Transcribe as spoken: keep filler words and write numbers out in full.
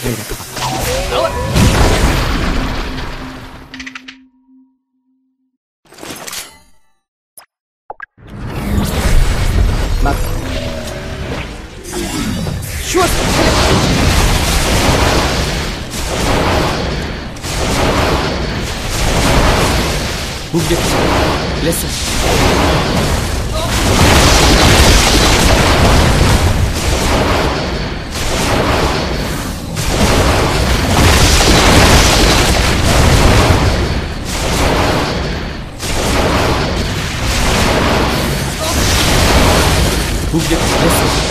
入れたかった。待った。シュワッ攻撃レッスン攻撃レッスン